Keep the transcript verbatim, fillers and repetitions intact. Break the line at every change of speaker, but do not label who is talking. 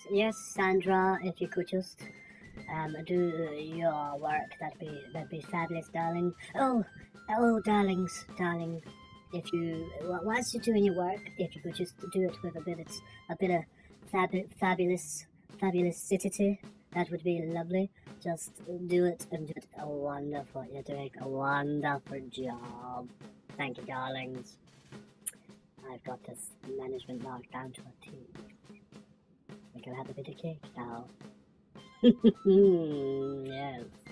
yes, Sandra, if you could just um do your work, that'd be that'd be fabulous, darling. Oh, oh, darlings, darling. If you whilst you're doing your work, if you could just do it with a bit of a bit of fab, fabulous fabulosidity, that would be lovely. Just do it and do it. A wonderful, you're doing a wonderful job. Thank you, darlings. I've got this management knocked down to a T. We can have a bit of cake now. Yes.